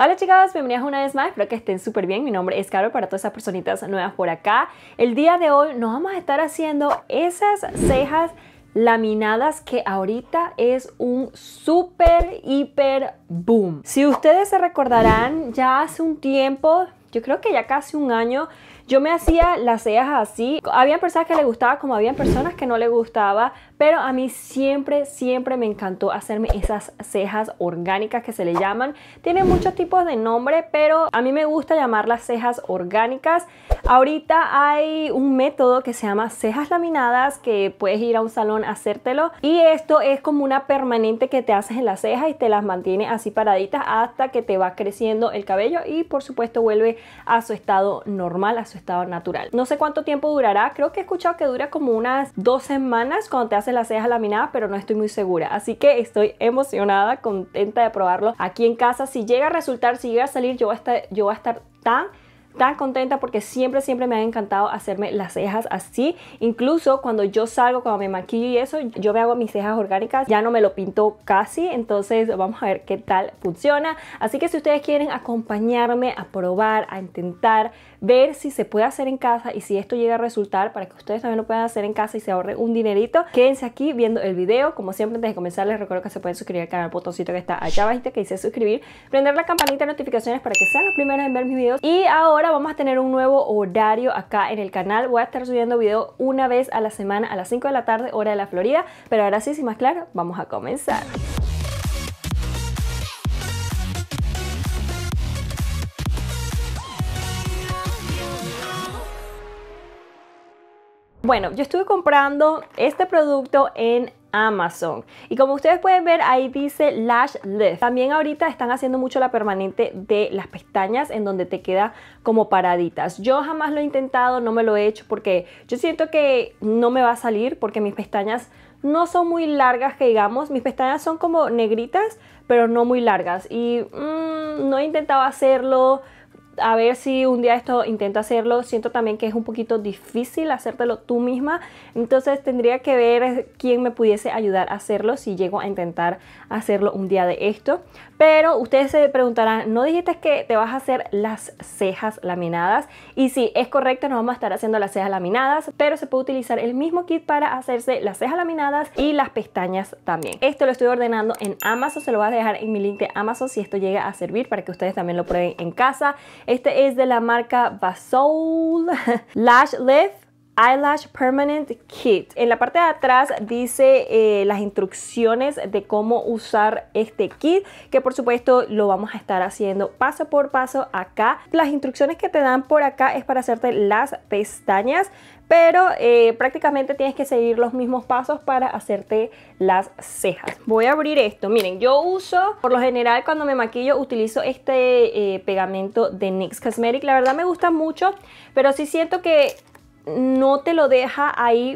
Hola chicas, bienvenidas una vez más, espero que estén súper bien. Mi nombre es Carol, para todas esas personitas nuevas por acá. El día de hoy nos vamos a estar haciendo esas cejas laminadas que ahorita es un súper, hiper boom. Si ustedes se recordarán, ya hace un tiempo, yo creo que ya casi un año, yo me hacía las cejas así. Había personas que les gustaba, como había personas que no les gustaba, pero a mí siempre me encantó hacerme esas cejas orgánicas que se le llaman. Tienen muchos tipos de nombre, pero a mí me gusta llamarlas cejas orgánicas. Ahorita hay un método que se llama cejas laminadas, que puedes ir a un salón a hacértelo, y esto es como una permanente que te haces en las cejas y te las mantiene así paraditas hasta que te va creciendo el cabello y por supuesto vuelve a su estado normal, a su estado natural. No sé cuánto tiempo durará, creo que he escuchado que dura como unas 2 semanas cuando te haces las cejas laminadas, pero no estoy muy segura, así que estoy emocionada, contenta de probarlo aquí en casa. Si llega a resultar, si llega a salir, yo voy a estar tan contenta porque siempre me ha encantado hacerme las cejas así. Incluso cuando yo salgo, cuando me maquillo y eso, yo me hago mis cejas orgánicas, ya no me lo pinto casi. Entonces vamos a ver qué tal funciona. Así que si ustedes quieren acompañarme a probar, a intentar ver si se puede hacer en casa y si esto llega a resultar, para que ustedes también lo puedan hacer en casa y se ahorren un dinerito, quédense aquí viendo el video. Como siempre, antes de comenzar les recuerdo que se pueden suscribir al canal, el botoncito que está allá abajito que dice suscribir, prender la campanita de notificaciones para que sean los primeros en ver mis videos. Y ahora vamos a tener un nuevo horario acá en el canal. Voy a estar subiendo video una vez a la semana a las 5 de la tarde, hora de la Florida. Pero ahora sí, sin más claro, vamos a comenzar. Bueno, yo estuve comprando este producto en Amazon y como ustedes pueden ver, ahí dice Lash Lift. También ahorita están haciendo mucho la permanente de las pestañas, en donde te queda como paraditas. Yo jamás lo he intentado, no me lo he hecho porque yo siento que no me va a salir, porque mis pestañas no son muy largas, que digamos. Mis pestañas son como negritas, pero no muy largas, y no he intentado hacerlo. A ver si un día esto intento hacerlo. Siento también que es un poquito difícil hacértelo tú misma, entonces tendría que ver quién me pudiese ayudar a hacerlo si llego a intentar hacerlo un día de esto. Pero ustedes se preguntarán, ¿no dijiste que te vas a hacer las cejas laminadas? Y sí, es correcto, nos vamos a estar haciendo las cejas laminadas, pero se puede utilizar el mismo kit para hacerse las cejas laminadas y las pestañas también. Esto lo estoy ordenando en Amazon, se lo voy a dejar en mi link de Amazon si esto llega a servir, para que ustedes también lo prueben en casa. Este es de la marca Vasoul Lash Lift Eyelash Permanent Kit. En la parte de atrás dice las instrucciones de cómo usar este kit, que por supuesto lo vamos a estar haciendo paso por paso acá. Las instrucciones que te dan por acá es para hacerte las pestañas, pero prácticamente tienes que seguir los mismos pasos para hacerte las cejas. Voy a abrir esto. Miren, yo uso, por lo general cuando me maquillo, utilizo este pegamento de NYX Cosmetics. La verdad me gusta mucho, pero sí siento que no te lo deja ahí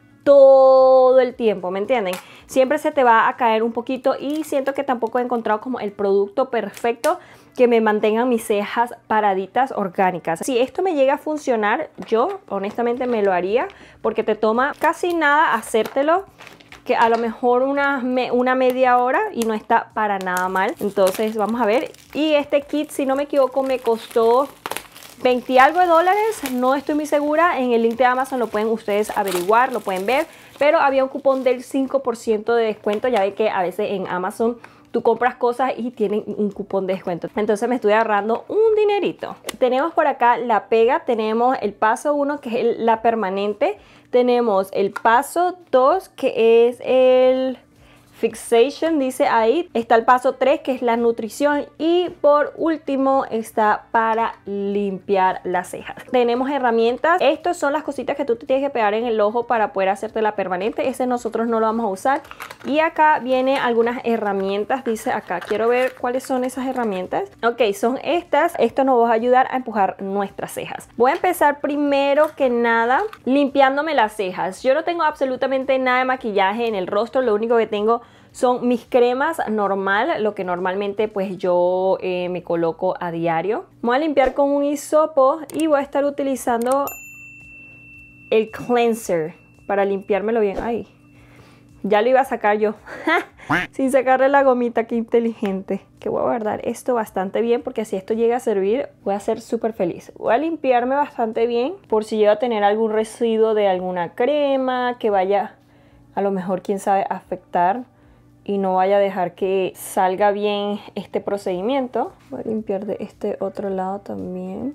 todo el tiempo, ¿me entienden? Siempre se te va a caer un poquito, y siento que tampoco he encontrado como el producto perfecto que me mantengan mis cejas paraditas orgánicas. Si esto me llega a funcionar, yo honestamente me lo haría, porque te toma casi nada hacértelo, que a lo mejor una media hora, y no está para nada mal. Entonces vamos a ver. Y este kit, si no me equivoco, me costó 20 y algo de dólares, no estoy muy segura. En el link de Amazon lo pueden ustedes averiguar, lo pueden ver, pero había un cupón del 5% de descuento. Ya ve que a veces en Amazon tú compras cosas y tienen un cupón de descuento, entonces me estoy ahorrando un dinerito. Tenemos por acá la pega, tenemos el paso 1, que es la permanente, tenemos el paso 2, que es el fixation, dice ahí. Está el paso 3, que es la nutrición, y por último está para limpiar las cejas. Tenemos herramientas. Estas son las cositas que tú te tienes que pegar en el ojo para poder hacerte la permanente. Ese nosotros no lo vamos a usar. Y acá viene algunas herramientas, dice acá. Quiero ver cuáles son esas herramientas. Ok, son estas. Esto nos va a ayudar a empujar nuestras cejas. Voy a empezar primero que nada limpiándome las cejas. Yo no tengo absolutamente nada de maquillaje en el rostro. Lo único que tengo son mis cremas normal, lo que normalmente pues yo me coloco a diario. Voy a limpiar con un hisopo y voy a estar utilizando el cleanser para limpiármelo bien. Ay, Ya lo iba a sacar yo. Sin sacarle la gomita, qué inteligente. Que voy a guardar esto bastante bien porque si esto llega a servir voy a ser súper feliz. Voy a limpiarme bastante bien por si llega a tener algún residuo de alguna crema que vaya a lo mejor, quién sabe, afectar y no vaya a dejar que salga bien este procedimiento. Voy a limpiar de este otro lado también.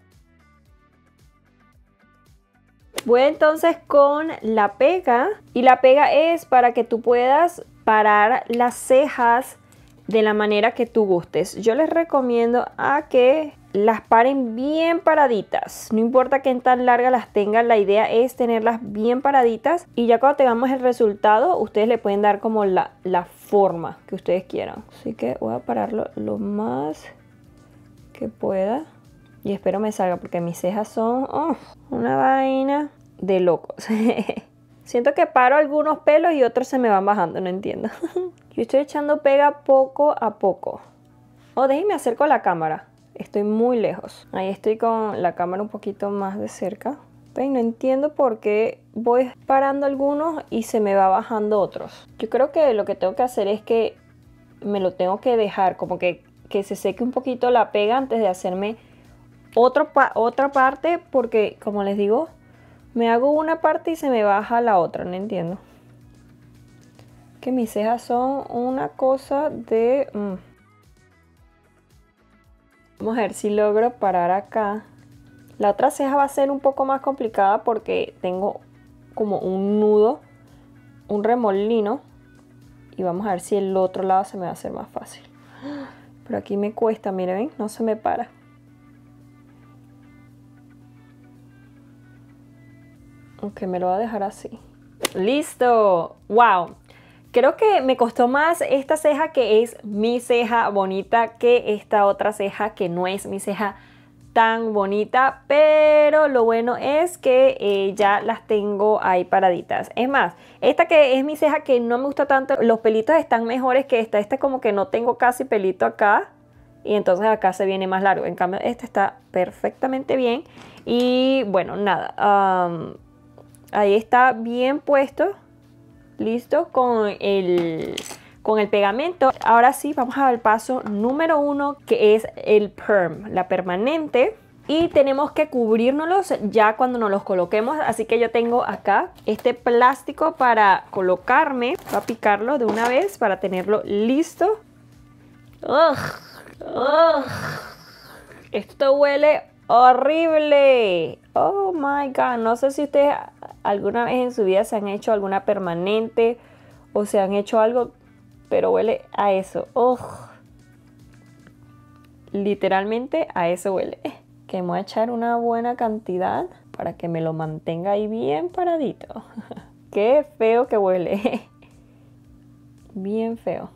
Voy entonces con la pega, y la pega es para que tú puedas parar las cejas de la manera que tú gustes. Yo les recomiendo a que las paren bien paraditas, no importa qué tan largas las tengan, la idea es tenerlas bien paraditas y ya cuando tengamos el resultado ustedes le pueden dar como la forma que ustedes quieran. Así que voy a pararlo lo más que pueda y espero me salga porque mis cejas son una vaina de locos. Siento que paro algunos pelos y otros se me van bajando, no entiendo. Yo estoy echando pega poco a poco. Déjenme acerco a la cámara. Estoy muy lejos. Ahí estoy con la cámara un poquito más de cerca. ¿Ven? No entiendo por qué voy parando algunos y se me va bajando otros. Yo creo que lo que tengo que hacer es que me lo tengo que dejar como que se seque un poquito la pega antes de hacerme otra parte, porque como les digo, me hago una parte y se me baja la otra, no entiendo. Que mis cejas son una cosa de... Vamos a ver si logro parar acá. La otra ceja va a ser un poco más complicada porque tengo como un nudo, un remolino. Y vamos a ver si el otro lado se me va a hacer más fácil. Pero aquí me cuesta, miren, no se me para. Ok, me lo voy a dejar así. ¡Listo! ¡Wow! Creo que me costó más esta ceja, que es mi ceja bonita, que esta otra ceja que no es mi ceja tan bonita. Pero lo bueno es que ya las tengo ahí paraditas. Es más, esta que es mi ceja que no me gusta tanto, los pelitos están mejores que esta. Esta como que no tengo casi pelito acá. Y entonces acá se viene más largo. En cambio, esta está perfectamente bien. Y bueno, nada. Ahí está bien puesto. Listo con el pegamento. Ahora sí, vamos al paso número 1, que es el perm, la permanente. Y tenemos que cubrirnos ya cuando nos los coloquemos. Así que yo tengo acá este plástico para colocarme. Voy a picarlo de una vez para tenerlo listo. Esto huele horrible. Oh my god. No sé si ustedes alguna vez en su vida se han hecho alguna permanente o se han hecho algo, pero huele a eso. Literalmente a eso huele. Que me voy a echar una buena cantidad para que me lo mantenga ahí bien paradito. Qué feo que huele. Bien feo.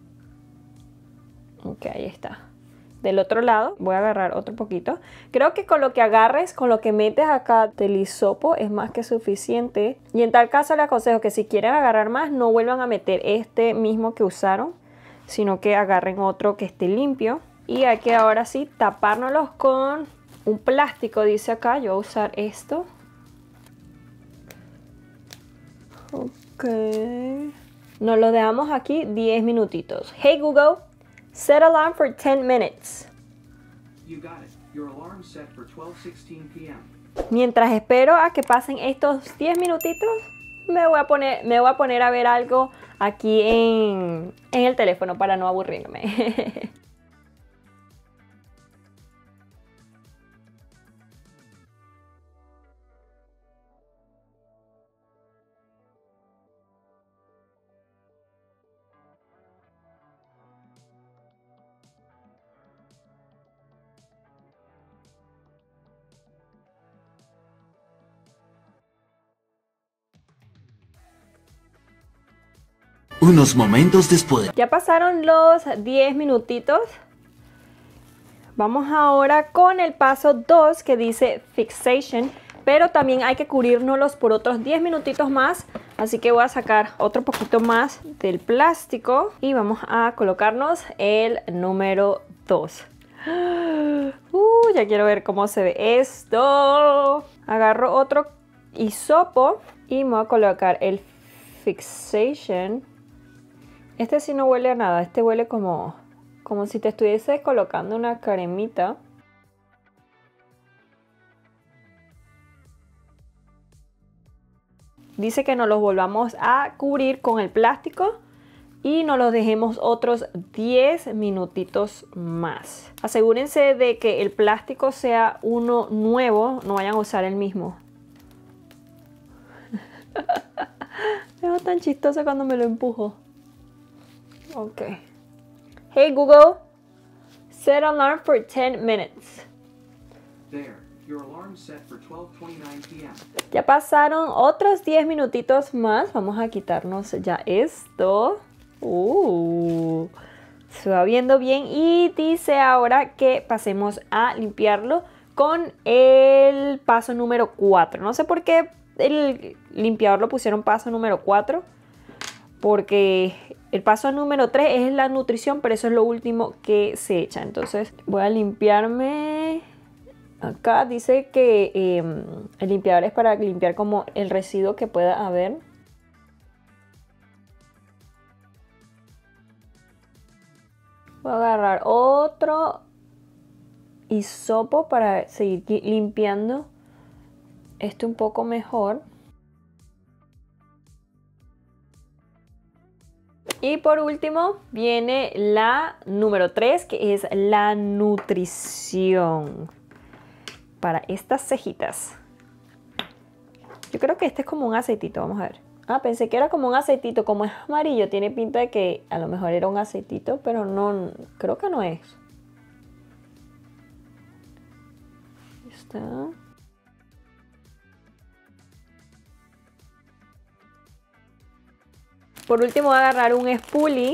Ok, ahí está. Del otro lado voy a agarrar otro poquito. Creo que con lo que agarres, con lo que metes acá del hisopo es más que suficiente. Y en tal caso les aconsejo que si quieren agarrar más, no vuelvan a meter este mismo que usaron, sino que agarren otro que esté limpio. Y hay que ahora sí tapárnoslos con un plástico, dice acá. Yo voy a usar esto. Ok. Nos lo dejamos aquí 10 minutitos. Hey Google, set alarm for 10 minutes. You got it. Your alarm set for 12:16 p.m. Mientras espero a que pasen estos 10 minutitos, me voy a poner a ver algo aquí en el teléfono para no aburrirme. Unos momentos después. Ya pasaron los 10 minutitos. Vamos ahora con el paso 2 que dice fixation, pero también hay que cubrirnos por otros 10 minutitos más. Así que voy a sacar otro poquito más del plástico y vamos a colocarnos el número 2. Ya quiero ver cómo se ve esto. Agarro otro hisopo y me voy a colocar el Fixation. Este sí no huele a nada. Este huele como si te estuviese colocando una cremita. Dice que nos los volvamos a cubrir con el plástico y nos los dejemos otros 10 minutitos más. Asegúrense de que el plástico sea uno nuevo, no vayan a usar el mismo. Me veo tan chistosa cuando me lo empujo. Ok. Hey Google, set alarm for 10 minutes. There. Your alarm set for 12:29 p.m. Ya pasaron otros 10 minutitos más. Vamos a quitarnos ya esto. Se va viendo bien. Y dice ahora que pasemos a limpiarlo con el paso número 4. No sé por qué el limpiador lo pusieron paso número 4. Porque el paso número 3 es la nutrición, pero eso es lo último que se echa. Entonces voy a limpiarme. Acá dice que el limpiador es para limpiar como el residuo que pueda haber. Voy a agarrar otro hisopo para seguir limpiando esto un poco mejor. Y por último viene la número 3, que es la nutrición. Para estas cejitas. Yo creo que este es como un aceitito, vamos a ver. Ah, pensé que era como un aceitito, como es amarillo, tiene pinta de que a lo mejor era un aceitito, pero no, creo que no es. Ahí está. Por último voy a agarrar un spoolie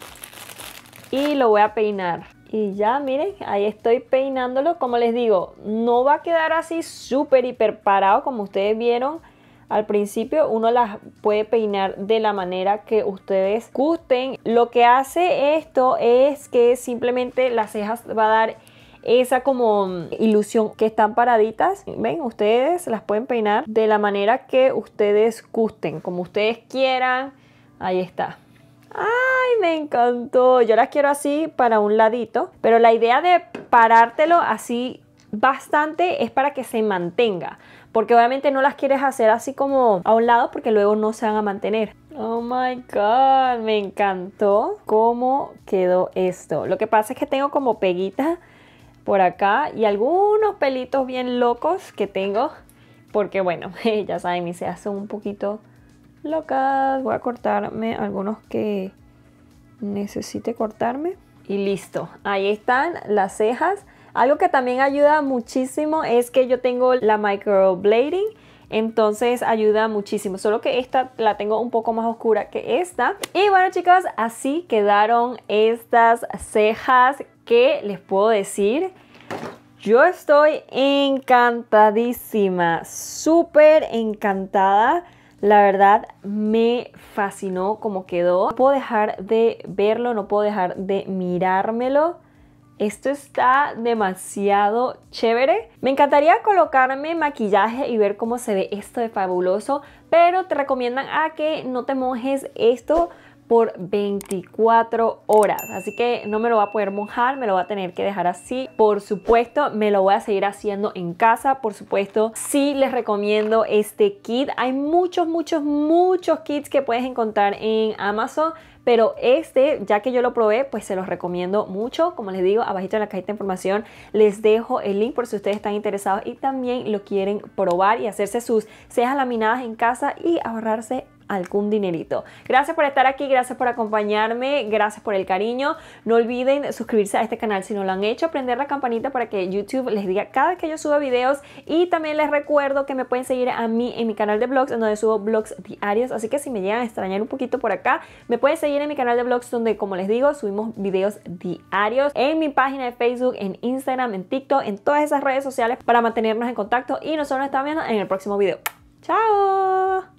y lo voy a peinar. Y ya, miren, ahí estoy peinándolo. Como les digo, no va a quedar así súper hiper parado como ustedes vieron al principio. Uno las puede peinar de la manera que ustedes gusten. Lo que hace esto es que simplemente las cejas va a dar esa como ilusión que están paraditas. Ven, ustedes las pueden peinar de la manera que ustedes gusten, como ustedes quieran. Ahí está. ¡Ay, me encantó! Yo las quiero así para un ladito, pero la idea de parártelo así bastante es para que se mantenga, porque obviamente no las quieres hacer así como a un lado porque luego no se van a mantener. Oh my god, me encantó cómo quedó esto. Lo que pasa es que tengo como peguitas por acá y algunos pelitos bien locos que tengo, porque bueno, ya saben, mis cejas son un poquito locas. Voy a cortarme algunos que necesite cortarme y listo, ahí están las cejas. Algo que también ayuda muchísimo es que yo tengo la microblading, entonces ayuda muchísimo, solo que esta la tengo un poco más oscura que esta. Y bueno chicos, así quedaron estas cejas. ¿Qué les puedo decir? Yo estoy encantadísima, súper encantada. La verdad me fascinó cómo quedó. No puedo dejar de verlo, no puedo dejar de mirármelo. Esto está demasiado chévere. Me encantaría colocarme maquillaje y ver cómo se ve esto de fabuloso, pero te recomiendan a que no te mojes esto por 24 horas, así que no me lo voy a poder mojar, me lo voy a tener que dejar así. Por supuesto me lo voy a seguir haciendo en casa. Por supuesto sí les recomiendo este kit. Hay muchos kits que puedes encontrar en Amazon, pero este, ya que yo lo probé, pues se los recomiendo mucho. Como les digo, abajito en la cajita de información les dejo el link por si ustedes están interesados y también lo quieren probar y hacerse sus cejas laminadas en casa y ahorrarse algún dinerito. Gracias por estar aquí, gracias por acompañarme, gracias por el cariño. No olviden suscribirse a este canal si no lo han hecho, prender la campanita para que YouTube les diga cada vez que yo suba videos, y también les recuerdo que me pueden seguir a mí en mi canal de vlogs, en donde subo vlogs diarios, así que si me llegan a extrañar un poquito por acá, me pueden seguir en mi canal de vlogs, donde, como les digo, subimos videos diarios, en mi página de Facebook, en Instagram, en TikTok, en todas esas redes sociales para mantenernos en contacto, y nosotros nos estamos viendo en el próximo video. ¡Chao!